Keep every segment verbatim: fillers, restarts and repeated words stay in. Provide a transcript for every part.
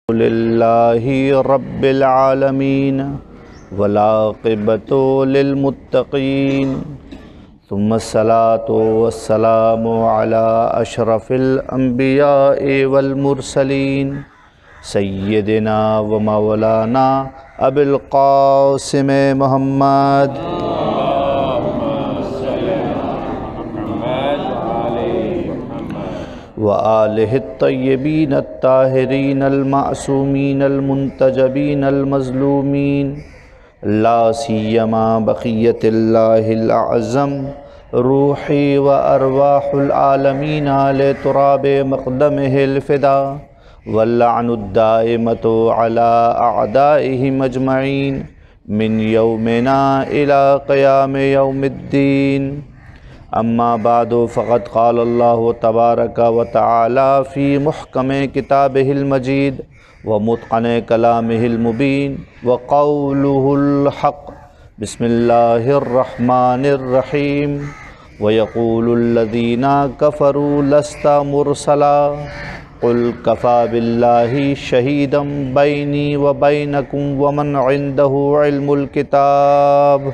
للہ رب العالمین والعاقبۃ للمتقین ثم الصلاۃ والسلام علی اشرف الانبیاء والمرسلین سیدنا و مولانا ابی القاسم محمد وآلہ الطیبین الطاہرین المعصومین المنتجبین المظلومین لا سیما بقیت اللہ الاعظم روحی و ارواح العالمین علی تراب مقدمہ الفدا واللعن الدائمۃ علی اعدائہم اجمعین من یومنا الی قیام یوم الدین. اما بعد فقد قال اللہ تبارک و تعالی فی محکم کتابہ المجید ومتقن کلامہ المبین وقولہ الحق. بسم اللہ الرحمن الرحیم. ویقول الذین کفروا لست مرسلا قل کفی باللہ شہیدا بینی وبینکم ومن عندہ علم الکتاب.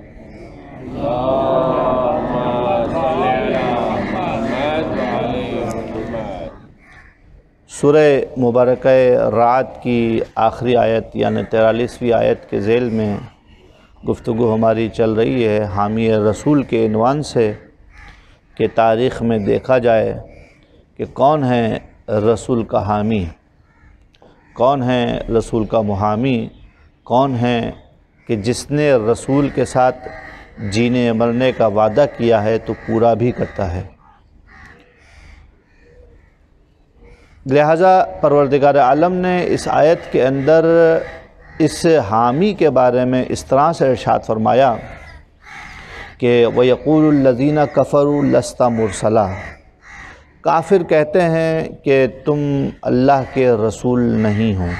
سورہ مبارکہ رعد کی آخری آیت یعنی تیرالیسویں آیت کے ذیل میں گفتگو ہماری چل رہی ہے حامی رسول کے عنوان سے کہ تاریخ میں دیکھا جائے کہ کون ہے رسول کا حامی، کون ہے رسول کا محامی، کون ہے کہ جس نے رسول کے ساتھ جینے مرنے کا وعدہ کیا ہے تو پورا بھی کرتا ہے. لہٰذا پروردگار عالم نے اس آیت کے اندر اس حامی کے بارے میں اس طرح سے ارشاد فرمایا کہ وَيَقُولُ الَّذِينَ كَفَرُوا لَسْتَ مُرْسَلًا. کافر کہتے ہیں کہ تم اللہ کے رسول نہیں ہو.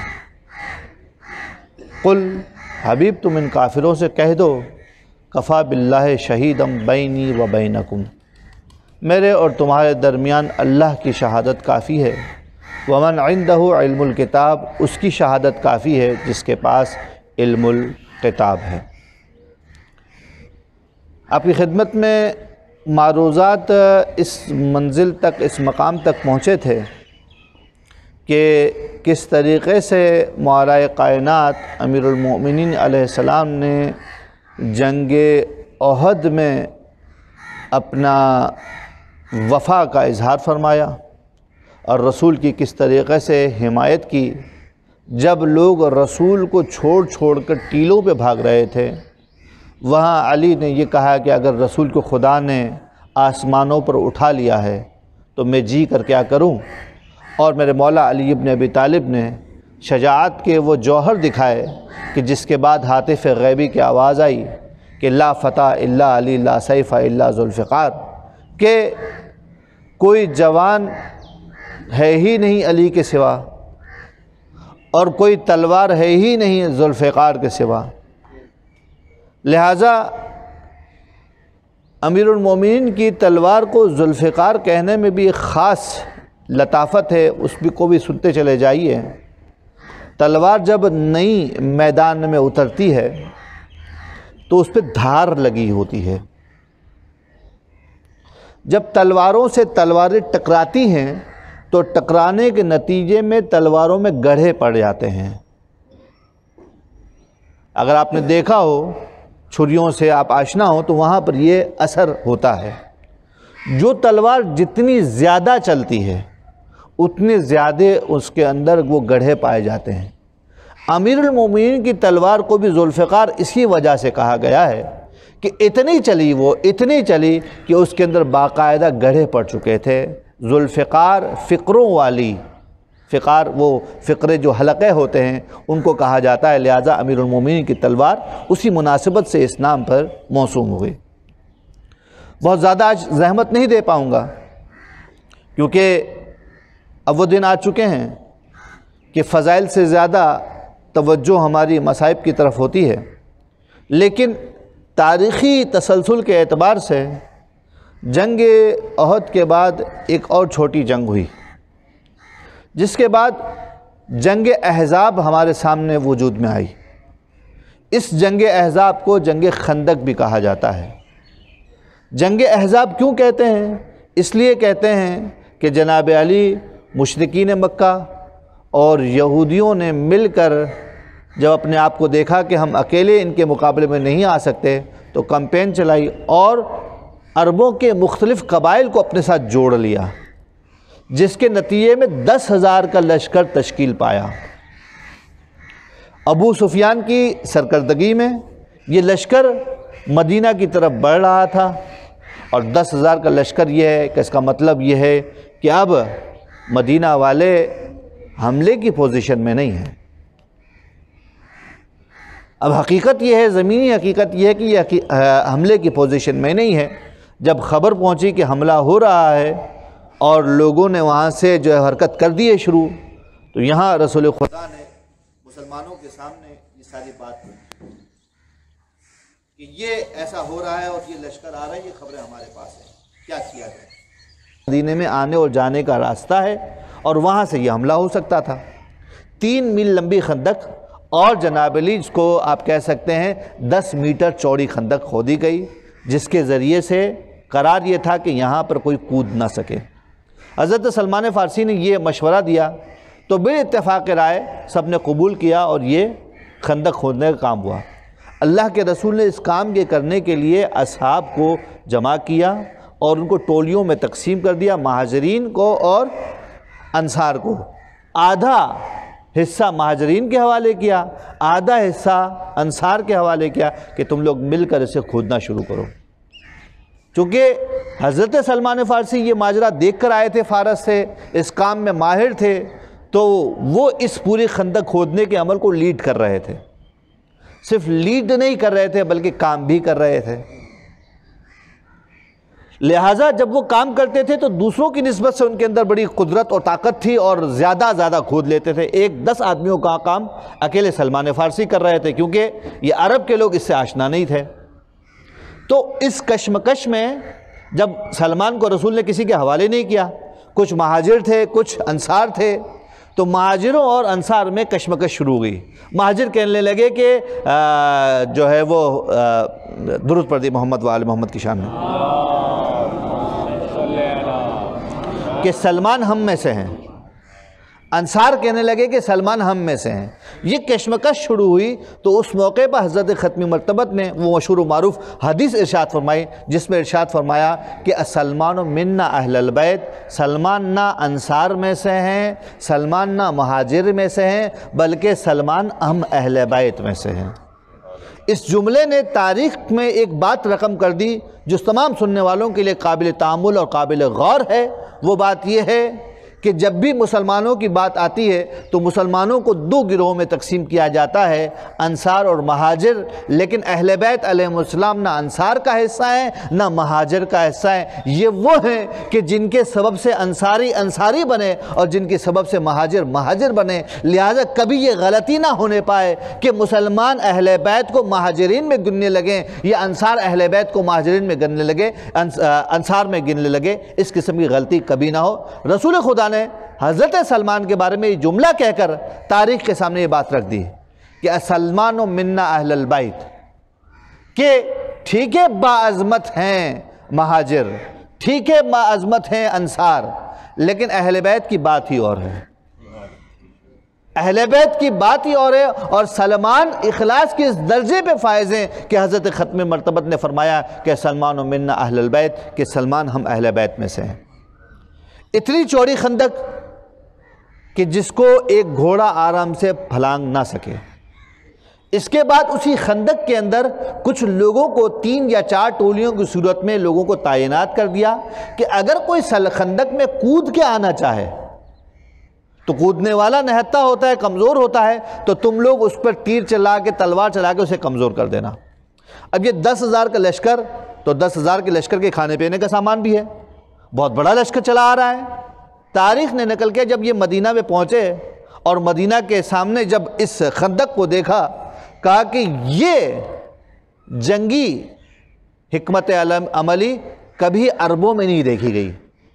قل حبیب تم ان کافروں سے کہہ دو کفیٰ باللہ شہیدم بینی و بینکم، میرے اور تمہارے درمیان اللہ کی شہادت کافی ہے. ومن عندہ علم الکتاب، اس کی شہادت کافی ہے جس کے پاس علم الکتاب ہے. آپ کی خدمت میں معروضات اس منزل تک، اس مقام تک پہنچے تھے کہ کس طریقے سے معلیٰ کائنات امیر المؤمنین علیہ السلام نے جنگ احد میں اپنا وفا کا اظہار فرمایا اور رسول کی کس طریقے سے حمایت کی. جب لوگ رسول کو چھوڑ چھوڑ کر ٹیلوں پہ بھاگ رہے تھے، وہاں علی نے یہ کہا کہ اگر رسول کو خدا نے آسمانوں پر اٹھا لیا ہے تو میں جی کر کیا کروں. اور میرے مولا علی ابن ابی طالب نے شجاعت کے وہ جوہر دکھائے کہ جس کے بعد ہاتف غیبی کی آواز آئی کہ لا فتح الا علی لا سیف الا ذوالفقار، کہ کوئی جوان ہے ہی نہیں علی کے سوا اور کوئی تلوار ہے ہی نہیں ذوالفقار کے سوا. لہٰذا امیر المومنین کی تلوار کو ذوالفقار کہنے میں بھی ایک خاص لطافت ہے، اس بھی کو بھی سنتے چلے جائیے. تلوار جب نئی میدان میں اترتی ہے تو اس پہ دھار لگی ہوتی ہے. جب تلواروں سے تلواریں ٹکراتی ہیں تو ٹکرانے کے نتیجے میں تلواروں میں گڑھے پڑ جاتے ہیں. اگر آپ نے دیکھا ہو چھریوں سے آپ آشنا ہو تو وہاں پر یہ اثر ہوتا ہے. جو تلوار جتنی زیادہ چلتی ہے اتنے زیادہ اس کے اندر وہ گڑھے پائے جاتے ہیں. امیر المومنین کی تلوار کو بھی ذوالفقار اسی وجہ سے کہا گیا ہے کہ اتنی چلی وہ اتنی چلی کہ اس کے اندر باقاعدہ گڑھے پڑ چکے تھے. ذوالفقار فقروں والی، فقار وہ فقرے جو حلقے ہوتے ہیں ان کو کہا جاتا ہے. لہٰذا امیر المومنین کی تلوار اسی مناسبت سے اس نام پر موسوم ہوئی. بہت زیادہ آج زحمت نہیں دے پاؤں گا کیونکہ اب وہ دن آ چکے ہیں کہ فضائل سے زیادہ توجہ ہماری مصائب کی طرف ہوتی ہے. لیکن تاریخی تسلسل کے اعتبار سے جنگ احد کے بعد ایک اور چھوٹی جنگ ہوئی، جس کے بعد جنگ احزاب ہمارے سامنے وجود میں آئی۔ اس جنگ احزاب کو جنگ خندق بھی کہا جاتا ہے۔ جنگ احزاب کیوں کہتے ہیں؟ اس لیے کہتے ہیں کہ جناب علی مشرکین مکہ اور یہودیوں نے مل کر جب اپنے آپ کو دیکھا کہ ہم اکیلے ان کے مقابلے میں نہیں آ سکتے تو کمپین چلائی اور عربوں کے مختلف قبائل کو اپنے ساتھ جوڑ لیا، جس کے نتیجے میں دس ہزار کا لشکر تشکیل پایا۔ ابو سفیان کی سرکردگی میں یہ لشکر مدینہ کی طرف بڑھ رہا تھا، اور دس ہزار کا لشکر یہ ہے کہ اس کا مطلب یہ ہے کہ اب مدینہ والے حملے کی پوزیشن میں نہیں ہیں۔ اب حقیقت یہ ہے، زمینی حقیقت یہ ہے کہ یہ حملے کی پوزیشن میں نہیں ہے۔ جب خبر پہنچی کہ حملہ ہو رہا ہے اور لوگوں نے وہاں سے جو ہے حرکت کر دی ہے شروع، تو یہاں رسول خدا نے مسلمانوں کے سامنے یہ ساری بات کی کہ یہ ایسا ہو رہا ہے اور یہ لشکر آ رہا ہے، یہ خبریں ہمارے پاس ہیں، کیا کیا جائے؟ مدینے میں آنے اور جانے کا راستہ ہے اور وہاں سے یہ حملہ ہو سکتا تھا۔ تین میل لمبی خندق اور جناب علی جس کو آپ کہہ سکتے ہیں دس میٹر چوڑی خندق کھودی گئی، جس کے ذریعے سے قرار یہ تھا کہ یہاں پر کوئی کود نہ سکے۔ حضرت سلمان فارسی نے یہ مشورہ دیا تو بے اتفاق رائے سب نے قبول کیا اور یہ خندق کھودنے کا کام ہوا۔ اللہ کے رسول نے اس کام کے کرنے کے لیے اصحاب کو جمع کیا اور ان کو ٹولیوں میں تقسیم کر دیا، مہاجرین کو اور انصار کو۔ آدھا حصہ مہاجرین کے حوالے کیا، آدھا حصہ انصار کے حوالے کیا کہ تم لوگ مل کر اسے کھودنا شروع کرو۔ چونکہ حضرت سلمان فارسی یہ ماجرا دیکھ کر آئے تھے فارس سے، اس کام میں ماہر تھے، تو وہ اس پوری خندق کھودنے کے عمل کو لیڈ کر رہے تھے۔ صرف لیڈ نہیں کر رہے تھے بلکہ کام بھی کر رہے تھے۔ لہٰذا جب وہ کام کرتے تھے تو دوسروں کی نسبت سے ان کے اندر بڑی قدرت اور طاقت تھی اور زیادہ زیادہ کھود لیتے تھے۔ ایک دس آدمیوں کا کام اکیلے سلمان فارسی کر رہے تھے، کیونکہ یہ عرب کے لوگ اس سے آشنا نہیں تھے۔ تو اس کشمکش میں جب سلمان کو رسول نے کسی کے حوالے نہیں کیا، کچھ مہاجر تھے کچھ انصار تھے، تو مہاجروں اور انصار میں کشمکش شروع ہوئی۔ مہاجر کہنے لگے کہ جو ہے وہ درود پڑھ دی محمد و آل محمد کی شان میں، کہ سلمان ہم میں سے ہیں۔ انصار کہنے لگے کہ سلمان ہم میں سے ہیں۔ یہ کشمکش شروع ہوئی تو اس موقع پر حضرت ختمی مرتبت نے وہ مشہور و معروف حدیث ارشاد فرمائی، جس میں ارشاد فرمایا کہ سلمان منا اہل البیت، سلمان نہ انصار میں سے ہیں، سلمان نہ مہاجر میں سے ہیں، بلکہ سلمان ہم اہل بیت میں سے ہیں۔ اس جملے نے تاریخ میں ایک بات رقم کر دی جو تمام سننے والوں کے لیے قابل تأمل اور قابل غور ہے۔ وہ بات یہ ہے کہ جب بھی مسلمانوں کی بات آتی ہے تو مسلمانوں کو دو گروہوں میں تقسیم کیا جاتا ہے، انصار اور مہاجر، لیکن اہل بیت علیہ السلام نہ انصار کا حصہ ہیں نہ مہاجر کا حصہ ہیں۔ یہ وہ ہیں کہ جن کے سبب سے انصاری انصاری بنے اور جن کے سبب سے مہاجر مہاجر بنے۔ لہذا کبھی یہ غلطی نہ ہونے پائے کہ مسلمان اہل بیت کو مہاجرین میں گننے لگیں یا انصار اہل بیت کو مہاجرین میں گننے لگے انصار میں گننے لگے، اس قسم کی غلطی کبھی نہ ہو۔ رسول خدا نے حضرت سلمان کے بارے میں یہ جملہ کہہ کر تاریخ کے سامنے یہ بات رکھ دی کہ سلمان منا اہل البیت، کہ ٹھیک ہے باعظمت ہیں مہاجر، ٹھیک ہے باعظمت ہیں انصار، لیکن اہل بیت کی بات ہی اور ہے، اہل بیت کی بات ہی اور ہے۔ اور سلمان اخلاص کے اس درجے پہ فائز ہیں کہ حضرت ختم مرتبت نے فرمایا کہ سلمان منا اہل البیت، کہ سلمان ہم اہل بیت میں سے ہیں۔ اتنی چوڑی خندق کہ جس کو ایک گھوڑا آرام سے پھلانگ نہ سکے۔ اس کے بعد اسی خندق کے اندر کچھ لوگوں کو تین یا چار ٹولیوں کی صورت میں لوگوں کو تعینات کر دیا کہ اگر کوئی خندق میں کود کے آنا چاہے تو کودنے والا نہتا ہوتا ہے، کمزور ہوتا ہے، تو تم لوگ اس پر تیر چلا کے تلوار چلا کے اسے کمزور کر دینا۔ اب یہ دس ہزار کا لشکر، تو دس ہزار کے لشکر کے کھانے پینے کا سامان بھی ہے، بہت بڑا لشکر چلا آ رہا ہے۔ تاریخ نے نقل کیا جب یہ مدینہ میں پہنچے اور مدینہ کے سامنے جب اس خندق کو دیکھا، کہا کہ یہ جنگی حکمت عملی کبھی عربوں میں نہیں دیکھی گئی،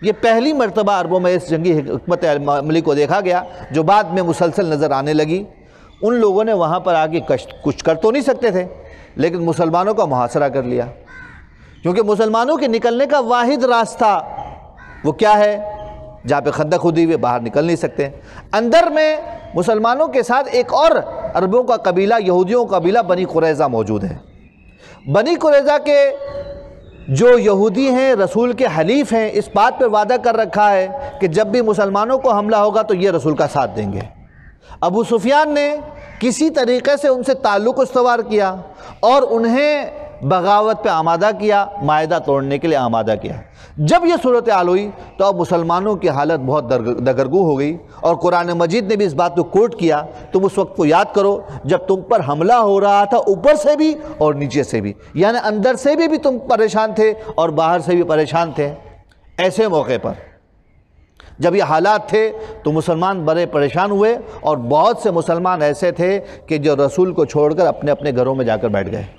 یہ پہلی مرتبہ عربوں میں اس جنگی حکمت عملی کو دیکھا گیا جو بعد میں مسلسل نظر آنے لگی۔ ان لوگوں نے وہاں پر آگے کچھ کر تو نہیں سکتے تھے، لیکن مسلمانوں کا محاصرہ کر لیا، کیونکہ مسلمانوں کے نکلنے کا واحد راستہ وہ کیا ہے؟ جہاں پہ خندق کھودی ہوئی، باہر نکل نہیں سکتے۔ اندر میں مسلمانوں کے ساتھ ایک اور عربوں کا قبیلہ، یہودیوں کا قبیلہ بنی قریظہ موجود ہے۔ بنی قریظہ کے جو یہودی ہیں، رسول کے حلیف ہیں، اس بات پہ وعدہ کر رکھا ہے کہ جب بھی مسلمانوں کو حملہ ہوگا تو یہ رسول کا ساتھ دیں گے۔ ابو سفیان نے کسی طریقے سے ان سے تعلق استوار کیا اور انہیں بغاوت پہ آمادہ کیا، معاہدہ توڑنے کے لیے آمادہ کیا۔ جب یہ صورتحال ہوئی تو اب مسلمانوں کی حالت بہت دگرگو ہو گئی، اور قرآن مجید نے بھی اس بات کو کوٹ کیا۔ تم اس وقت کو یاد کرو جب تم پر حملہ ہو رہا تھا، اوپر سے بھی اور نیچے سے بھی، یعنی اندر سے بھی بھی تم پریشان تھے اور باہر سے بھی پریشان تھے۔ ایسے موقع پر جب یہ حالات تھے تو مسلمان بڑے پریشان ہوئے، اور بہت سے مسلمان ایسے تھے کہ جو رسول کو چھوڑ کر اپنے اپنے گھروں میں جا کر بیٹھ گئے۔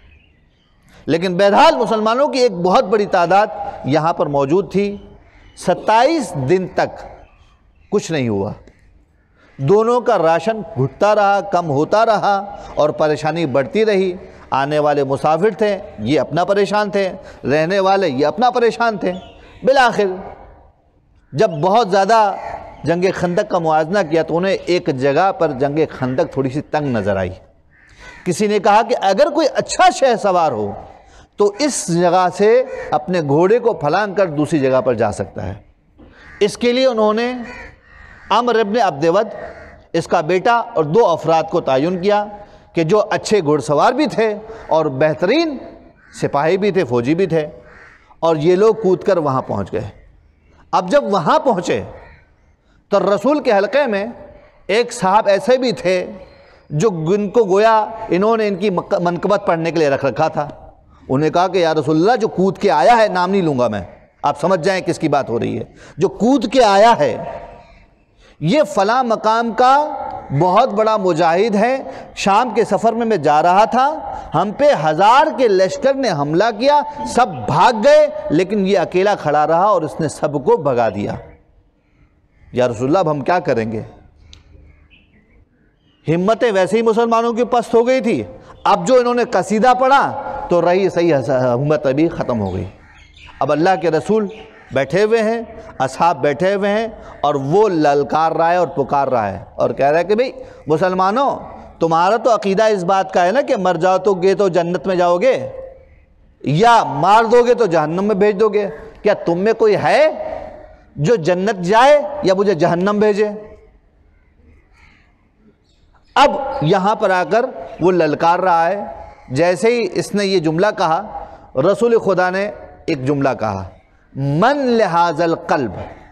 لیکن بہرحال مسلمانوں کی ایک بہت بڑی تعداد یہاں پر موجود تھی۔ ستائیس دن تک کچھ نہیں ہوا، دونوں کا راشن گھٹتا رہا، کم ہوتا رہا، اور پریشانی بڑھتی رہی۔ آنے والے مسافر تھے، یہ اپنا پریشان تھے، رہنے والے یہ اپنا پریشان تھے۔ بالآخر جب بہت زیادہ جنگ خندق کا موازنہ کیا تو انہیں ایک جگہ پر جنگ خندق تھوڑی سی تنگ نظر آئی۔ کسی نے کہا کہ اگر کوئی اچھا شہ سوار ہو تو اس جگہ سے اپنے گھوڑے کو پھلانگ کر دوسری جگہ پر جا سکتا ہے۔ اس کے لیے انہوں نے عمرو ابن عبد ود، اس کا بیٹا، اور دو افراد کو تعین کیا کہ جو اچھے گھوڑ سوار بھی تھے اور بہترین سپاہی بھی تھے، فوجی بھی تھے، اور یہ لوگ کود کر وہاں پہنچ گئے۔ اب جب وہاں پہنچے تو رسول کے حلقے میں ایک صاحب ایسے بھی تھے جو ان کو گویا انہوں نے ان کی منقبت پڑھنے کے لیے رکھ رکھا تھا۔ انہوں نے کہا کہ یا رسول اللہ، جو کود کے آیا ہے، نام نہیں لوں گا میں، آپ سمجھ جائیں کس کی بات ہو رہی ہے، جو کود کے آیا ہے یہ فلاں مقام کا بہت بڑا مجاہد ہے، شام کے سفر میں میں جا رہا تھا، ہم پہ ہزار کے لشکر نے حملہ کیا، سب بھاگ گئے، لیکن یہ اکیلا کھڑا رہا اور اس نے سب کو بھگا دیا۔ یا رسول اللہ اب ہم کیا کریں گے؟ ہمتیں ویسے ہی مسلمانوں کی پست ہو گئی تھی، اب جو انہوں نے قصیدہ پڑھا تو رہی صحیح ہمت بھی ختم ہو گئی۔ اب اللہ کے رسول بیٹھے ہوئے ہیں، اصحاب بیٹھے ہوئے ہیں، اور وہ للکار رہا ہے اور پکار رہا ہے اور کہہ رہا ہے کہ بھئی مسلمانوں، تمہارا تو عقیدہ اس بات کا ہے نا کہ مر جاؤ تو گے تو جنت میں جاؤ گے، یا مار دو گے تو جہنم میں بھیج دو گے، کیا تم میں کوئی ہے جو جنت جائے یا مجھے جہنم بھیجے؟ اب یہاں پر آ کر وہ للکار رہا ہے۔ جیسے ہی اس نے یہ جملہ کہا، رسول خدا نے ایک جملہ کہا، من لہذا القلب۔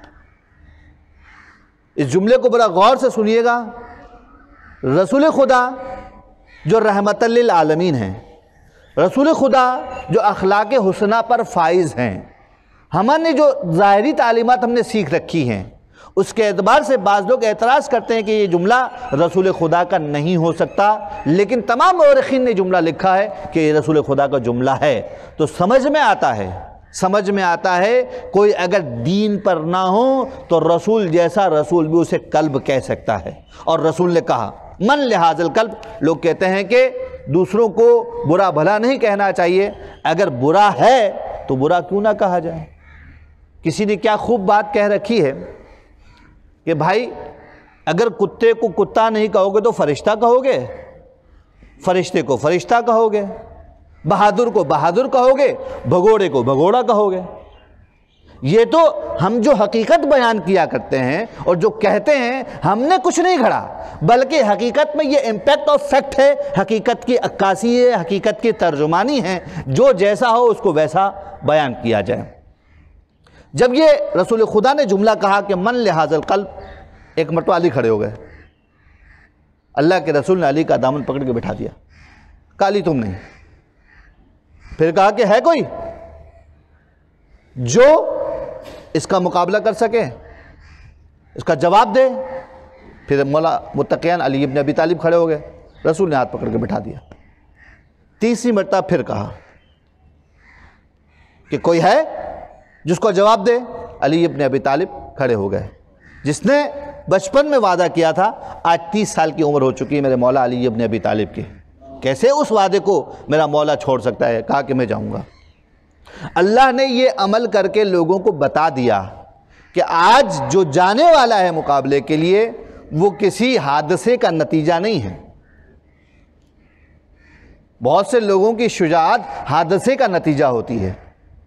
اس جملے کو بڑا غور سے سنیے گا۔ رسول خدا جو رحمت للعالمین ہیں، رسول خدا جو اخلاق حسنہ پر فائز ہیں، ہم نے جو ظاہری تعلیمات ہم نے سیکھ رکھی ہیں، اس کے اعتبار سے بعض لوگ اعتراض کرتے ہیں کہ یہ جملہ رسول خدا کا نہیں ہو سکتا، لیکن تمام مورخین نے جملہ لکھا ہے کہ یہ رسول خدا کا جملہ ہے۔ تو سمجھ میں آتا ہے سمجھ میں آتا ہے کوئی اگر دین پر نہ ہو تو رسول جیسا رسول بھی اسے قلب کہہ سکتا ہے۔ اور رسول نے کہا من لحاظ القلب۔ لوگ کہتے ہیں کہ دوسروں کو برا بھلا نہیں کہنا چاہیے، اگر برا ہے تو برا کیوں نہ کہا جائے۔ کسی نے کیا خوب بات کہہ رکھی ہے کہ بھائی اگر کتے کو کتا نہیں کہو گے تو فرشتہ کہو گے، فرشتے کو فرشتہ کہو گے، بہادر کو بہادر کہو گے، بھگوڑے کو بھگوڑا کہو گے۔ یہ تو ہم جو حقیقت بیان کیا کرتے ہیں اور جو کہتے ہیں، ہم نے کچھ نہیں گھڑا، بلکہ حقیقت میں یہ امپیکٹ آف فیکٹ ہے، حقیقت کی عکاسی ہے، حقیقت کی ترجمانی ہے، جو جیسا ہو اس کو ویسا بیان کیا جائے۔ جب یہ رسول خدا نے جملہ کہا کہ من لحاظ القلب، ایک مرتبہ علی کھڑے ہو گئے۔ اللہ کے رسول نے علی کا دامن پکڑ کے بٹھا دیا، کہا علی تم نہیں۔ پھر کہا کہ ہے کوئی جو اس کا مقابلہ کر سکے، اس کا جواب دے؟ پھر مولا متقیان علی ابن ابی طالب کھڑے ہو گئے، رسول نے ہاتھ پکڑ کے بٹھا دیا۔ تیسری مرتبہ پھر کہا کہ کوئی ہے جس کو جواب دے؟ علی ابن ابی طالب کھڑے ہو گئے، جس نے بچپن میں وعدہ کیا تھا، آج تیس سال کی عمر ہو چکی ہے میرے مولا علی ابن ابی طالب کی، کیسے اس وعدے کو میرا مولا چھوڑ سکتا ہے؟ کہا کہ میں جاؤں گا۔ اللہ نے یہ عمل کر کے لوگوں کو بتا دیا کہ آج جو جانے والا ہے مقابلے کے لیے وہ کسی حادثے کا نتیجہ نہیں ہے۔ بہت سے لوگوں کی شجاعت حادثے کا نتیجہ ہوتی ہے۔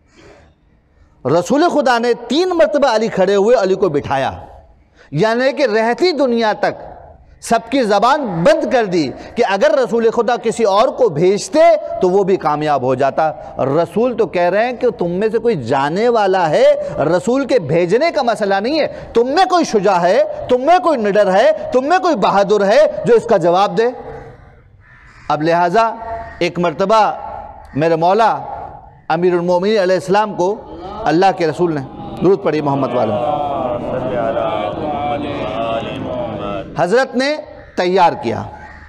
رسول خدا نے تین مرتبہ علی کھڑے ہوئے، علی کو بٹھایا، یعنی کہ رہتی دنیا تک سب کی زبان بند کر دی کہ اگر رسول خدا کسی اور کو بھیجتے تو وہ بھی کامیاب ہو جاتا۔ رسول تو کہہ رہے ہیں کہ تم میں سے کوئی جانے والا ہے، رسول کے بھیجنے کا مسئلہ نہیں ہے، تم میں کوئی شجاع ہے، تم میں کوئی نڈر ہے، تم میں کوئی بہادر ہے جو اس کا جواب دے۔ اب لہٰذا ایک مرتبہ میرے مولا امیر المومنین علیہ السلام کو اللہ کے رسول نے، درود پڑھی محمد والے، حضرت نے تیار کیا،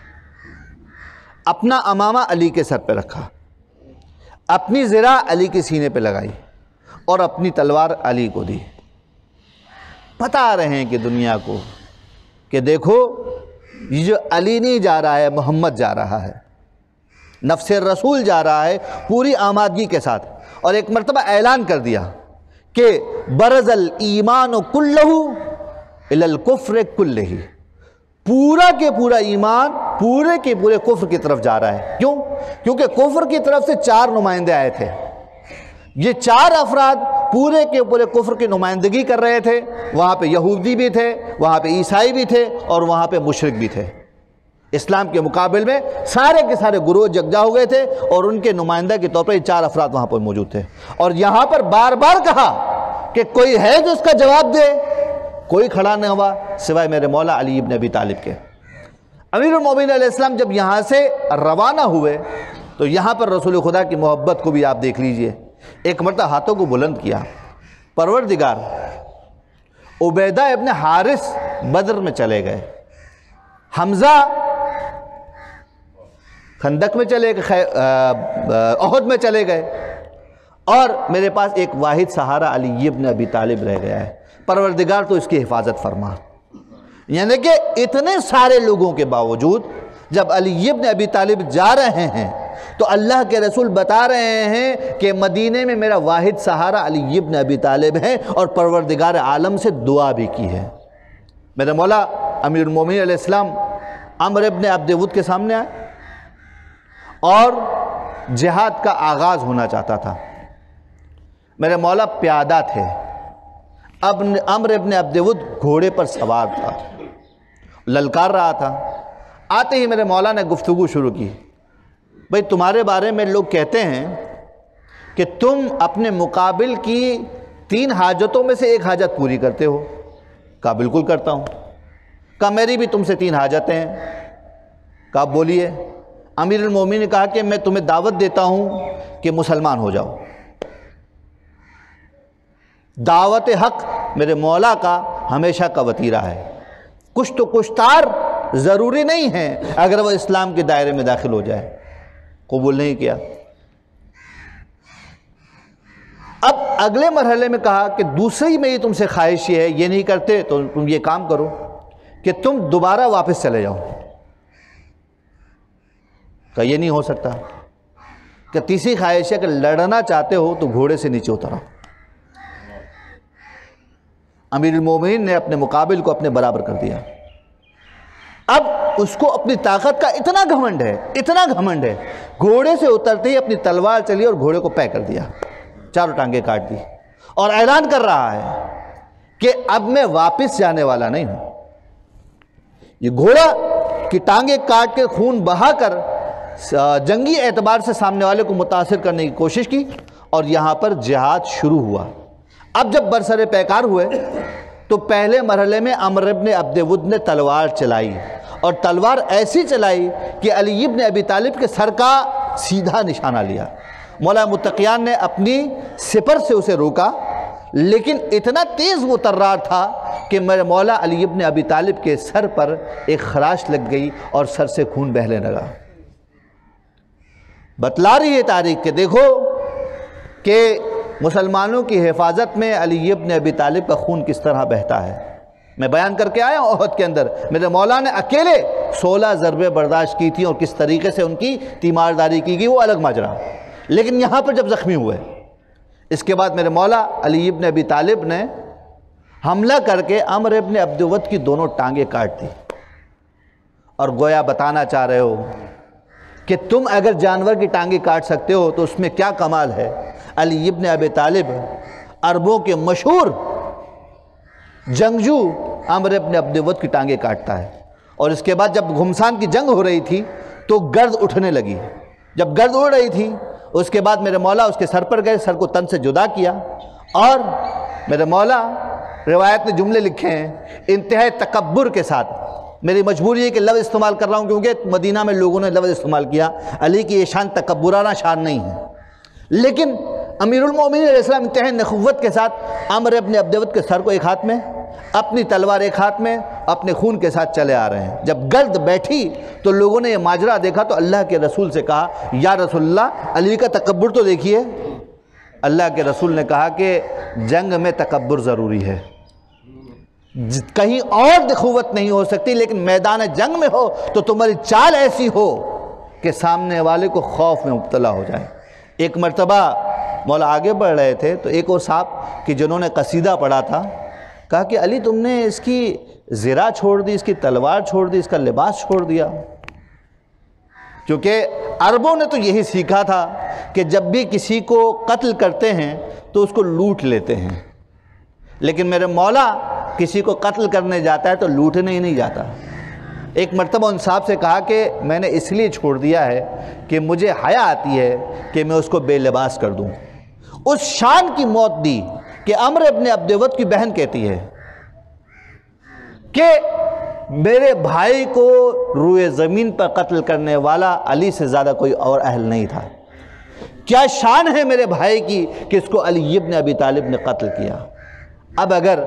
اپنا امامہ علی کے سر پہ رکھا، اپنی زرہ علی کے سینے پہ لگائی اور اپنی تلوار علی کو دی، بتا رہے ہیں کہ دنیا کو کہ دیکھو یہ جو علی نہیں جا رہا ہے، محمد جا رہا ہے، نفس رسول جا رہا ہے پوری آمادگی کے ساتھ۔ اور ایک مرتبہ اعلان کر دیا کہ برز الایمان کلہ الی الکفر کلہ، پورا کے پورا ایمان پورے کے پورے کفر کی طرف جا رہا ہے۔ کیوں؟ کیونکہ کفر کی طرف سے چار نمائندے آئے تھے، یہ چار افراد پورے کے پورے کفر کی نمائندگی کر رہے تھے، وہاں پہ یہودی بھی تھے، وہاں پہ عیسائی بھی تھے اور وہاں پہ مشرک بھی تھے۔ اسلام کے مقابل میں سارے کے سارے گروہ یکجا ہو گئے تھے اور ان کے نمائندہ کے طور پر یہ چار افراد وہاں پر موجود تھے۔ اور یہاں پر بار بار کہا کہ کوئی ہے جو اس کا جواب دے، کوئی کھڑا نہیں ہوا سوائے میرے مولا علی ابن ابی طالب کے۔ امیر المومنین علیہ السلام جب یہاں سے روانہ ہوئے تو یہاں پر رسول خدا کی محبت کو بھی آپ دیکھ لیجئے، ایک مرتبہ ہاتھوں کو بلند کیا، پروردگار عبیدہ ابن حارث بدر میں چلے گئے، حمزہ خندق میں چلے گئے، احد میں چلے گئے، اور میرے پاس ایک واحد سہارا علی ابن ابی طالب رہ گیا ہے، پروردگار تو اس کی حفاظت فرما۔ یعنی کہ اتنے سارے لوگوں کے باوجود جب علی ابن ابی طالب جا رہے ہیں تو اللہ کے رسول بتا رہے ہیں کہ مدینے میں میرا واحد سہارا علی ابن ابی طالب ہے، اور پروردگار عالم سے دعا بھی کی ہے۔ میرے مولا امیر المومنین علیہ السلام عمرو ابن عبد ود کے سامنے آئے اور جہاد کا آغاز ہونا چاہتا تھا۔ میرے مولا پیادہ تھے، اب عمرو ابن عبد ود گھوڑے پر سوار تھا، للکار رہا تھا۔ آتے ہی میرے مولا نے گفتگو شروع کی، بھئی تمہارے بارے میں لوگ کہتے ہیں کہ تم اپنے مقابل کی تین حاجتوں میں سے ایک حاجت پوری کرتے ہو۔ کہا بالکل کرتا ہوں۔ کہا میری بھی تم سے تین حاجتیں ہیں۔ کہا بولیے۔ امیر المومنین نے کہا کہ میں تمہیں دعوت دیتا ہوں کہ مسلمان ہو جاؤ۔ دعوت حق میرے مولا کا ہمیشہ کا وتیرہ ہے، کچھ تو کچھ تار ضروری نہیں ہے اگر وہ اسلام کے دائرے میں داخل ہو جائے۔ قبول نہیں کیا۔ اب اگلے مرحلے میں کہا کہ دوسری میری تم سے خواہش یہ ہے، یہ نہیں کرتے تو تم یہ کام کرو کہ تم دوبارہ واپس چلے جاؤ۔ کہ یہ نہیں ہو سکتا۔ کہ تیسری خواہش ہے کہ لڑنا چاہتے ہو تو گھوڑے سے نیچے اترو۔ امیر المومنین نے اپنے مقابل کو اپنے برابر کر دیا۔ اب اس کو اپنی طاقت کا اتنا گھمنڈ ہے، اتنا گھمنڈ ہے، گھوڑے سے اترتے ہی اپنی تلوار چلی اور گھوڑے کو پے کر دیا، چاروں ٹانگیں کاٹ دی، اور اعلان کر رہا ہے کہ اب میں واپس جانے والا نہیں ہوں۔ یہ گھوڑا کی ٹانگیں کاٹ کے خون بہا کر جنگی اعتبار سے سامنے والے کو متاثر کرنے کی کوشش کی، اور یہاں پر جہاد شروع ہوا۔ اب جب برسر پیکار ہوئے تو پہلے مرحلے میں عمرو ابن عبد ود نے تلوار چلائی، اور تلوار ایسی چلائی کہ علی ابن ابی طالب کے سر کا سیدھا نشانہ لیا۔ مولا متقیان نے اپنی سپر سے اسے روکا، لیکن اتنا تیز وہ ترار تھا کہ میرے مولا علی ابن ابی طالب کے سر پر ایک خراش لگ گئی اور سر سے خون بہنے لگا۔ بتلا رہی ہے تاریخ کہ دیکھو کہ مسلمانوں کی حفاظت میں علی ابن ابی طالب کا خون کس طرح بہتا ہے میں بیان کر کے آیا ہوں۔ احد کے اندر میرے مولا نے اکیلے سولہ ضربیں برداشت کی تھیں اور کس طریقے سے ان کی تیمارداری کی گئی وہ الگ ماجرا، لیکن یہاں پر جب زخمی ہوئے اس کے بعد میرے مولا علی ابن ابی طالب نے حملہ کر کے عمرو ابن عبدود کی دونوں ٹانگیں کاٹ دی، اور گویا بتانا چاہ رہے ہو کہ تم اگر جانور کی ٹانگیں کاٹ سکتے ہو تو اس میں کیا کمال ہے۔ علی ابن ابی طالب عربوں کے مشہور جنگجو عمرو ابن عبدود کی ٹانگیں کاٹتا ہے، اور اس کے بعد جب گھمسان کی جنگ ہو رہی تھی تو گرد اٹھنے لگی، جب گرد اڑ رہی تھی اس کے بعد میرے مولا اس کے سر پر گئے، سر کو تن سے جدا کیا، اور میرے مولا روایت میں جملے لکھے ہیں انتہائی تکبر کے ساتھ، میری مجبوری ہے کہ لفظ استعمال کر رہا ہوں کیونکہ مدینہ میں لوگوں نے لفظ استعمال کیا، علی کی یہ شان تکبرانہ شان نہیں ہے، لیکن امیر المومنین علیہ السلام انتہائی نخوت کے ساتھ عمرو ابن عبدود کے سر کو ایک ہاتھ میں، اپنی تلوار ایک ہاتھ میں، اپنے خون کے ساتھ چلے آ رہے ہیں۔ جب گرد بیٹھی تو لوگوں نے یہ ماجرا دیکھا تو اللہ کے رسول سے کہا یا رسول اللہ علی کا تکبر تو دیکھیے۔ اللہ کے رسول نے کہا کہ جنگ میں تکبر ضروری ہے، کہیں اور نخوت نہیں ہو سکتی، لیکن میدان جنگ میں ہو تو تمہاری چال ایسی ہو کہ سامنے والے کو خوف میں مبتلا ہو جائے۔ ایک مرتبہ مولا آگے بڑھ رہے تھے تو ایک اور صاحب کہ جنہوں نے قصیدہ پڑھا تھا کہا کہ علی تم نے اس کی زرہ چھوڑ دی، اس کی تلوار چھوڑ دی، اس کا لباس چھوڑ دیا، کیونکہ عربوں نے تو یہی سیکھا تھا کہ جب بھی کسی کو قتل کرتے ہیں تو اس کو لوٹ لیتے ہیں، لیکن میرے مولا کسی کو قتل کرنے جاتا ہے تو لوٹنے ہی نہیں جاتا۔ ایک مرتبہ ان صاحب سے کہا کہ میں نے اس لیے چھوڑ دیا ہے کہ مجھے حیا آتی ہے کہ میں اس کو بے لباس کر دوں۔ اس شان کی موت دی کہ عمرو ابن عبدود کی بہن کہتی ہے کہ میرے بھائی کو روئے زمین پر قتل کرنے والا علی سے زیادہ کوئی اور اہل نہیں تھا۔ کیا شان ہے میرے بھائی کی کہ اس کو علی ابن ابی طالب نے قتل کیا۔ اب اگر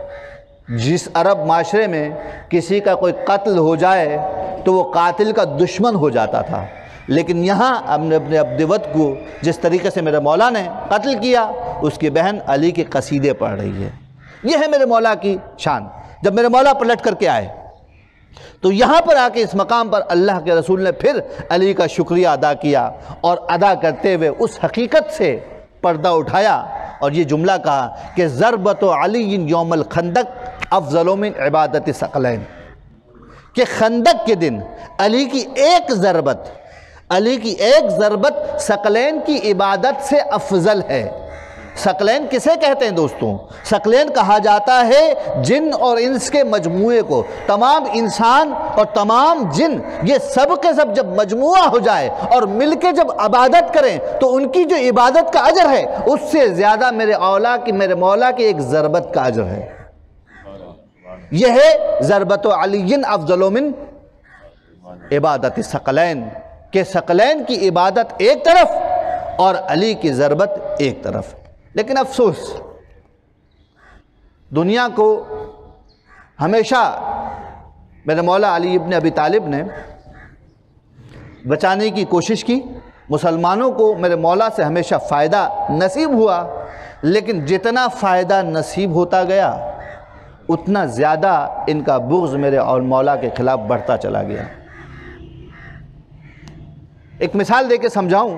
جس عرب معاشرے میں کسی کا کوئی قتل ہو جائے تو وہ قاتل کا دشمن ہو جاتا تھا، لیکن یہاں ابن ابن عبدود کو جس طریقے سے میرے مولا نے قتل کیا اس کی بہن علی کے قصیدے پڑھ رہی ہے۔ یہ ہے میرے مولا کی شان۔ جب میرے مولا پلٹ کر کے آئے تو یہاں پر آ کے اس مقام پر اللہ کے رسول نے پھر علی کا شکریہ ادا کیا، اور ادا کرتے ہوئے اس حقیقت سے پردہ اٹھایا اور یہ جملہ کہا کہ ضربت علی یوم الخندق افضل من عبادت ثقلین، کہ خندق کے دن علی کی ایک ضربت علی کی ایک ضربت ثقلین کی عبادت سے افضل ہے۔ ثقلین کسے کہتے ہیں دوستوں؟ ثقلین کہا جاتا ہے جن اور انس کے مجموعے کو، تمام انسان اور تمام جن یہ سب کے سب جب مجموعہ ہو جائے اور مل کے جب عبادت کریں تو ان کی جو عبادت کا اجر ہے اس سے زیادہ میرے اولا کی میرے مولا کی ایک ضربت کا اجر ہے۔ یہ ہے ضربت علی افضل من عبادت ثقلین، کہ ثقلین کی عبادت ایک طرف اور علی کی ضربت ایک طرف۔ لیکن افسوس دنیا کو ہمیشہ میرے مولا علی ابن ابی طالب نے بچانے کی کوشش کی، مسلمانوں کو میرے مولا سے ہمیشہ فائدہ نصیب ہوا، لیکن جتنا فائدہ نصیب ہوتا گیا اتنا زیادہ ان کا بغض میرے اور مولا کے خلاف بڑھتا چلا گیا۔ ایک مثال دے کے سمجھاؤں،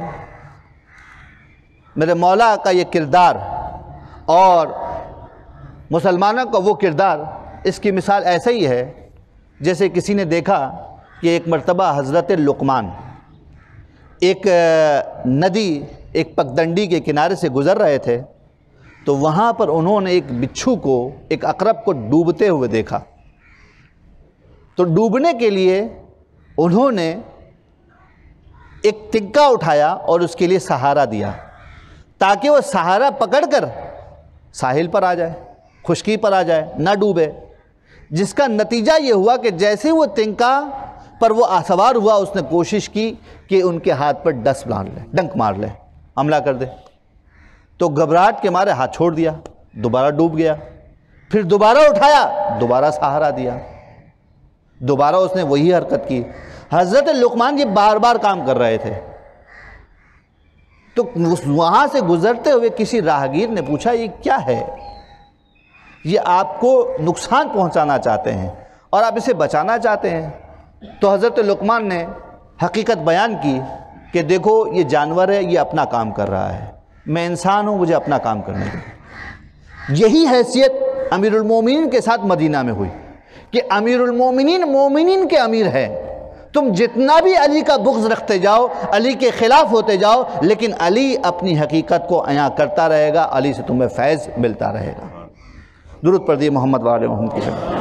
میرے مولا کا یہ کردار اور مسلمانوں کا وہ کردار، اس کی مثال ایسے ہی ہے جیسے کسی نے دیکھا کہ ایک مرتبہ حضرت لقمان ایک ندی ایک پگڈنڈی کے کنارے سے گزر رہے تھے، تو وہاں پر انہوں نے ایک بچھو کو ایک عقرب کو ڈوبتے ہوئے دیکھا، تو ڈوبنے کے لیے انہوں نے ایک تنکا اٹھایا اور اس کے لیے سہارا دیا تاکہ وہ سہارا پکڑ کر ساحل پر آ جائے، خشکی پر آ جائے، نہ ڈوبے، جس کا نتیجہ یہ ہوا کہ جیسے وہ تنکا پر وہ سوار ہوا اس نے کوشش کی کہ ان کے ہاتھ پر ڈس مار لے ڈنک مار لے حملہ کر دے، تو گھبراہٹ کے مارے ہاتھ چھوڑ دیا، دوبارہ ڈوب گیا، پھر دوبارہ اٹھایا، دوبارہ سہارا دیا، دوبارہ اس نے وہی حرکت کی۔ حضرت لقمان یہ بار بار کام کر رہے تھے، تو وہاں سے گزرتے ہوئے کسی راہگیر نے پوچھا یہ کیا ہے؟ یہ آپ کو نقصان پہنچانا چاہتے ہیں اور آپ اسے بچانا چاہتے ہیں۔ تو حضرت لقمان نے حقیقت بیان کی کہ دیکھو یہ جانور ہے، یہ اپنا کام کر رہا ہے، میں انسان ہوں، مجھے اپنا کام کرنے دو۔ یہی حیثیت امیر المومنین کے ساتھ مدینہ میں ہوئی کہ امیر المومنین مومنین کے امیر ہے، تم جتنا بھی علی کا بغض رکھتے جاؤ، علی کے خلاف ہوتے جاؤ، لیکن علی اپنی حقیقت کو عیاں کرتا رہے گا، علی سے تمہیں فیض ملتا رہے گا۔ درود پڑھ دیے محمد وآل محمد کی جگہ۔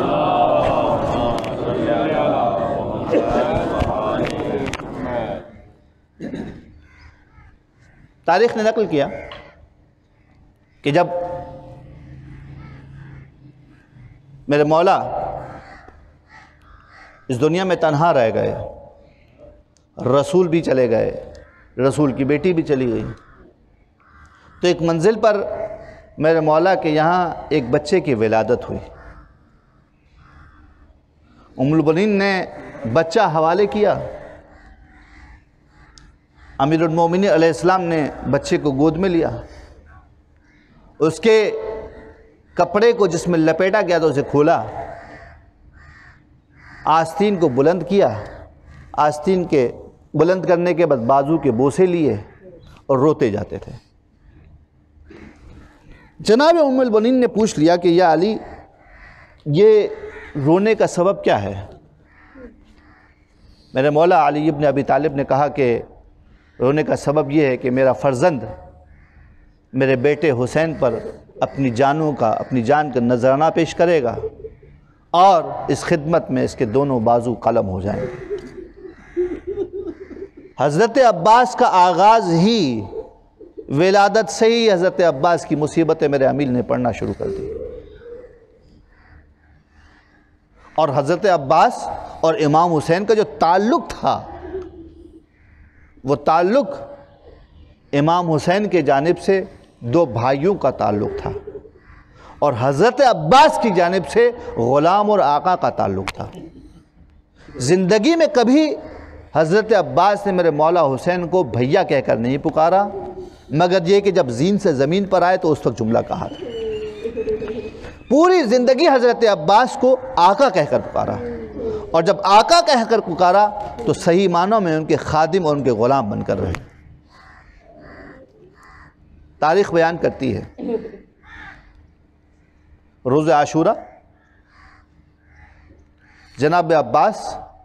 تاریخ نے نقل کیا کہ جب میرے مولا اس دنیا میں تنہا رہ گئے، رسول بھی چلے گئے، رسول کی بیٹی بھی چلی گئی، تو ایک منزل پر میرے مولا کے یہاں ایک بچے کی ولادت ہوئی۔ ام البنین نے بچہ حوالے کیا، امیر المومنین علیہ السلام نے بچے کو گود میں لیا، اس کے کپڑے کو جس میں لپیٹا گیا تو اسے کھولا، آستین کو بلند کیا، آستین کے بلند کرنے کے بعد بازو کے بوسے لیے اور روتے جاتے تھے۔ جناب ام البنین نے پوچھ لیا کہ یا علی یہ رونے کا سبب کیا ہے؟ میرے مولا علی ابن ابی طالب نے کہا کہ رونے کا سبب یہ ہے کہ میرا فرزند میرے بیٹے حسین پر اپنی جانوں کا اپنی جان کا نذرانہ پیش کرے گا اور اس خدمت میں اس کے دونوں بازو قلم ہو جائیں گے۔ حضرت عباس کا آغاز ہی ولادت سے ہی حضرت عباس کی مصیبتیں میرے امیل نے پڑھنا شروع کر دی، اور حضرت عباس اور امام حسین کا جو تعلق تھا وہ تعلق امام حسین کے جانب سے دو بھائیوں کا تعلق تھا اور حضرت عباس کی جانب سے غلام اور آقا کا تعلق تھا۔ زندگی میں کبھی حضرت عباس نے میرے مولا حسین کو بھیا کہہ کر نہیں پکارا، مگر یہ کہ جب زین سے زمین پر آئے تو اس وقت جملہ کہا تھا۔ پوری زندگی حضرت عباس کو آقا کہہ کر پکارا، اور جب آقا کہہ کر پکارا تو صحیح معنوں میں ان کے خادم اور ان کے غلام بن کر رہے۔ تاریخ بیان کرتی ہے روز عاشورہ جناب عباس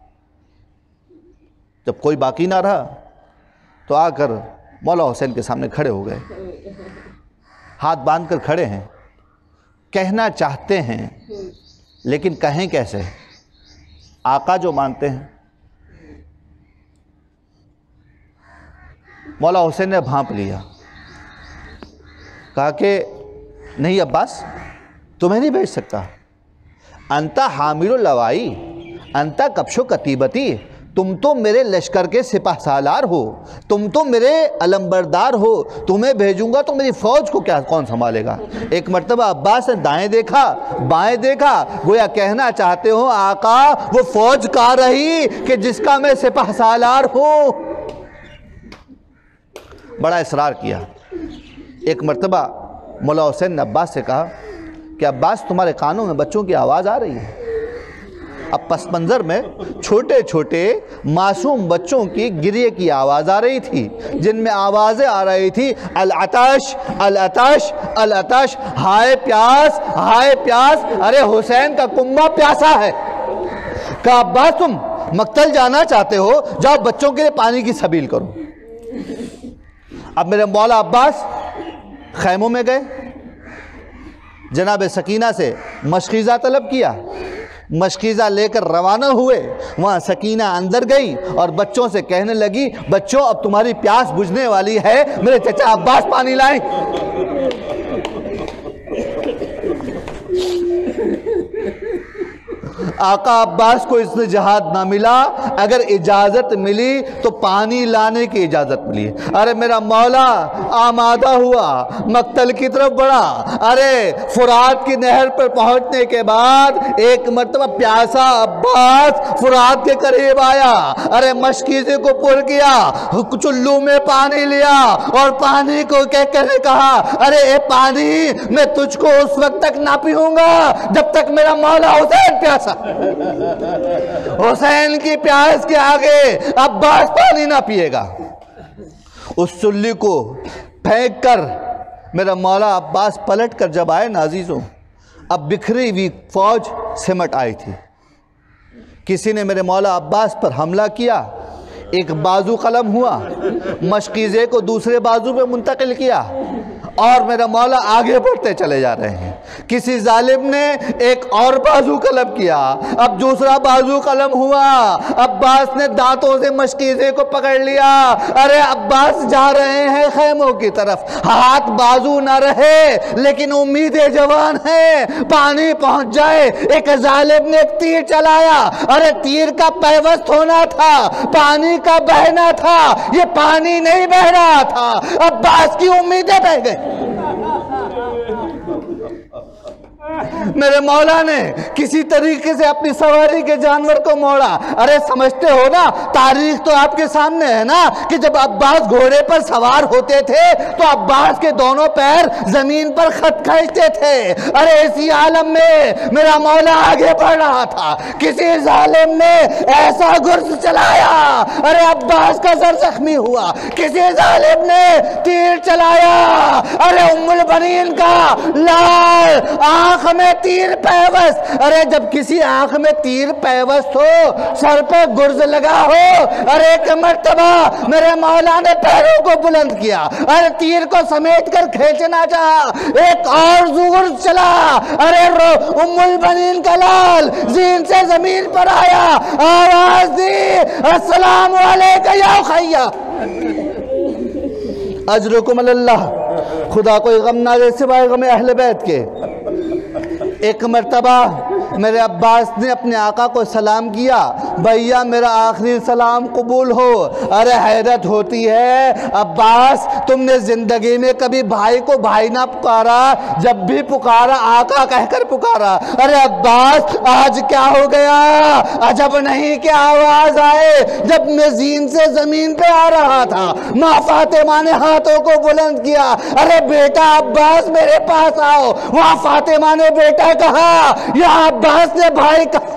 جب کوئی باقی نہ رہا تو آ کر مولا حسین کے سامنے کھڑے ہو گئے، ہاتھ باندھ کر کھڑے ہیں، کہنا چاہتے ہیں لیکن کہیں کیسے؟ آقا جو مانتے ہیں۔ مولا حسین نے بھانپ لیا، کہا کہ نہیں عباس تمہیں نہیں بھیج سکتا، انتا حامل اللوائی انتا کبش و کتیبتی، تم تو میرے لشکر کے سپہ سالار ہو، تم تو میرے علمبردار ہو، تمہیں بھیجوں گا تو میری فوج کو کیا کون سنبھالے گا؟ ایک مرتبہ عباس نے دائیں دیکھا بائیں دیکھا، گویا کہنا چاہتے ہو آقا وہ فوج کہاں رہی کہ جس کا میں سپہ سالار ہوں۔ بڑا اصرار کیا۔ ایک مرتبہ مولا حسین نے عباس سے کہا کہ عباس تمہارے کانوں میں بچوں کی آواز آ رہی ہے۔ اب پس منظر میں چھوٹے چھوٹے معصوم بچوں کی گریے کی آواز آ رہی تھی، جن میں آوازیں آ رہی تھی العطش العطش العطش، ہائے پیاس ہائے پیاس، ارے حسین کا کنبہ پیاسا ہے۔ کہا عباس تم مقتل جانا چاہتے ہو، جاؤ بچوں کے لیے پانی کی سبیل کرو۔ اب میرے مولا عباس خیموں میں گئے، جناب سکینہ سے مشکیزہ طلب کیا، مشکیزہ لے کر روانہ ہوئے۔ وہاں سکینہ اندر گئی اور بچوں سے کہنے لگی بچوں اب تمہاری پیاس بجھنے والی ہے، میرے چچا عباس پانی لائیں۔ آقا عباس کو اس میں جہاد نہ ملا، اگر اجازت ملی تو پانی لانے کی اجازت ملی۔ ارے میرا مولا آمادہ ہوا، مقتل کی طرف بڑھا، ارے فرات کی نہر پر پہنچنے کے بعد ایک مرتبہ پیاسا عباس فرات کے قریب آیا، ارے مشکیزے کو پر کیا، چلو میں پانی لیا اور پانی کو کہہ کر کہا ارے اے پانی میں تجھ کو اس وقت تک نہ پیوں گا جب تک میرا مولا حسین پیاسا۔ حسین کی پیاس کے آگے عباس پانی نہ پیے گا۔ اس چلی کو پھینک کر میرا مولا عباس پلٹ کر جب آئے نازیزوں، اب بکھری ہوئی فوج سمٹ آئی تھی۔ کسی نے میرے مولا عباس پر حملہ کیا، ایک بازو قلم ہوا، مشکیزے کو دوسرے بازو پہ منتقل کیا اور میرا مولا آگے بڑھتے چلے جا رہے ہیں۔ کسی ظالم نے ایک اور بازو قلم کیا، اب دوسرا بازو قلم ہوا، عباس نے دانتوں سے مشکیزے کو پکڑ لیا، ارے عباس جا رہے ہیں خیموں کی طرف، ہاتھ بازو نہ رہے لیکن امید جوان ہے پانی پہنچ جائے۔ ایک ظالم نے ایک تیر چلایا، ارے تیر کا پیوست ہونا تھا، پانی کا بہنا تھا، یہ پانی نہیں بہ رہا تھا، عباس کی امیدیں بہ گئی۔ میرے مولا نے کسی طریقے سے اپنی سواری کے جانور کو موڑا۔ ارے سمجھتے ہو نا، تاریخ تو آپ کے سامنے ہے نا کہ جب عباس گھوڑے پر سوار ہوتے تھے تو عباس کے دونوں پیر زمین پر خط کھینچتے تھے۔ ارے اسی عالم میں میرا مولا آگے بڑھ رہا تھا، کسی ظالم نے ایسا گرز چلایا، ارے عباس کا سر زخمی ہوا، کسی ظالم نے تیر چلایا، ارے ام البنین کا لال آنکھ میں تیر پیوست۔ ارے جب کسی آنکھ میں تیر پیوست ہو، سر پہ گرز لگا ہو، ارے ایک مرتبہ میرے مولا نے پیروں کو بلند کیا، ارے تیر کو سمیٹ کر کھینچنا چاہا، ایک اور گرز چلا، ارے ام البنین کا لال زین سے زمین پر آیا، آواز دی السلام علیکہ یا خیہ۔ اجرکم اللہ، خدا کوئی غم نہ دے سوائے غم اہل بیت کے۔ ایک مرتبہ میرے عباس نے اپنے آقا کو سلام کیا، بھیا میرا آخری سلام قبول ہو۔ ارے حیرت ہوتی ہے، عباس تم نے زندگی میں کبھی بھائی کو بھائی نہ پکارا، جب بھی پکارا آقا کہہ کر پکارا۔ ارے عباس آج کیا ہو گیا؟ عجب نہیں کہ آواز آئے جب میں زین سے زمین پہ آ رہا تھا، ماں فاطمہ نے ہاتھوں کو بلند کیا، ارے بیٹا عباس میرے پاس آؤ۔ وہاں فاطمہ نے بیٹا کہا، یا عباس نے بھائی کہا۔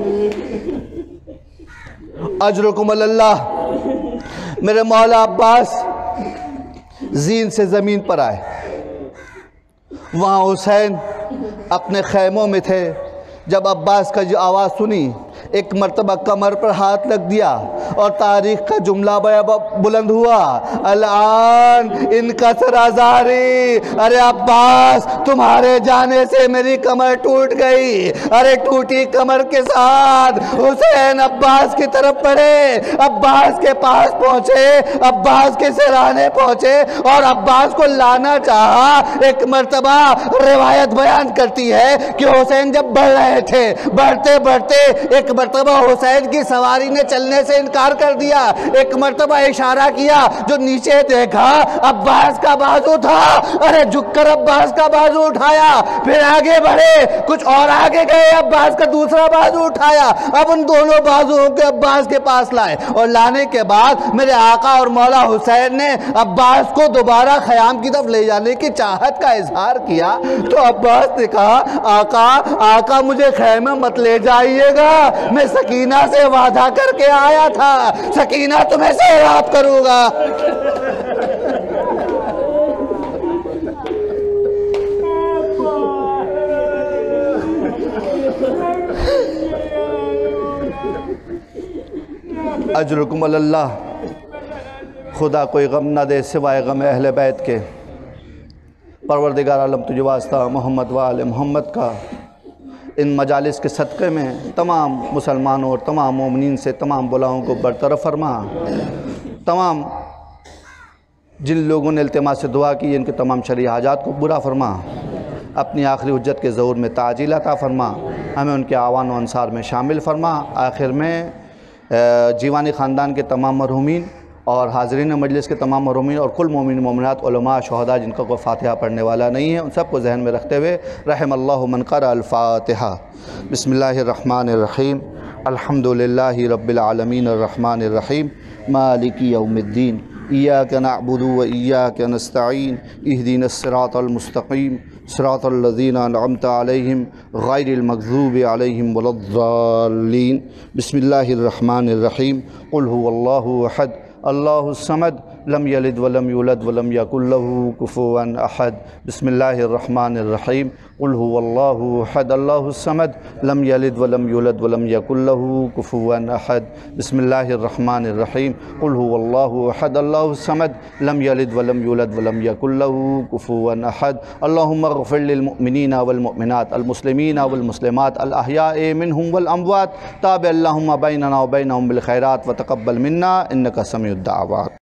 اجرکم اللہ، میرے مولا عباس زین سے زمین پر آئے، وہاں حسین اپنے خیموں میں تھے۔ جب عباس کا جو آواز سنی، ایک مرتبہ کمر پر ہاتھ لگ دیا اور تاریخ کا جملہ بلند ہوا، الان ان کا سرازاری، ارے عباس تمہارے جانے سے میری کمر ٹوٹ گئی۔ ارے ٹوٹی کمر کے ساتھ حسین عباس کی طرف بڑھے، عباس کے پاس پہنچے، عباس کے سرانے پہنچے اور عباس کو لانا چاہا۔ ایک مرتبہ روایت بیان کرتی ہے کہ حسین جب بڑھ رہے تھے، بڑھتے بڑھتے ایک مرتبہ حسین کی سواری نے چلنے سے انکار کر دیا، ایک مرتبہ اشارہ کیا، جو نیچے دیکھا عباس کا بازو تھا، ارے جھک کر عباس کا بازو اٹھایا، پھر آگے بڑھے، کچھ اور آگے گئے، عباس کا دوسرا بازو اٹھایا، اب ان دونوں بازوؤں کے عباس کے پاس لائے اور لانے کے بعد میرے آقا اور مولا حسین نے عباس کو دوبارہ خیام کی طرف لے جانے کی چاہت کا اظہار کیا تو عباس نے کہا، آقا آقا مجھے خیمہ مت لے جائیے گا، میں سکینہ سے وعدہ کر کے آیا تھا، سکینہ تمہیں سیراب کروں گا۔ اجرکم اللہ، خدا کوئی غم نہ دے سوائے غم اہل بیت کے۔ پروردگار عالم تجھے واسطہ محمد و آل محمد کا ان مجالس کے صدقے میں تمام مسلمانوں اور تمام مومنین سے تمام بلاؤں کو برطرف فرما، تمام جن لوگوں نے التماس سے دعا کی ان کے تمام شرعی حاجات کو پورا فرما۔ اپنی آخری حجت کے ظہور میں تعجیل عطا فرما، ہمیں ان کے اعوان و انصار میں شامل فرما۔ آخر میں جیوانی خاندان کے تمام مرحومین اور حاضرین مجلس کے تمام مرحومین اور کل مومن مومنات، علماء، شہداء جن کا کوئی فاتحہ پڑھنے والا نہیں ہے، ان سب کو ذہن میں رکھتے ہوئے رحم اللہ من قرأ الفاتحہ۔ بسم اللہ الرحمن الرحیم، الحمد للہ رب العالمین الرحمن الرحیم مالک یوم الدین، ایاک نعبد و ایاک نستعین، اہدنا الصراط المستقیم صراط الذین انعمت علیہم غیر المغضوب علیہم ولا الضالین۔ بسم اللہ الرحمن الرحیم، قل هو اللہ احد اللہ الصمد لم یلد ولم یولد ولم یکن له کفوا احد۔ بسم اللہ الرحمن الرحیم، قل هو اللہ احد اللہ الصمد لم یلد ولم یولد ولم یکن له کفوا احد۔ بسم اللہ الرحمن الرحیم، قل هو اللہ احد اللہ الصمد لم یلد ولم یولد ولم یکن له کفوا احد۔ اللہم اغفر للمؤمنین والمؤمنات المسلمین والمسلمات الاحیاء منهم والاموات، تابع اللہم بیننا وبینہم بالخیرات وتقبل منا انک سمیع الدعوات۔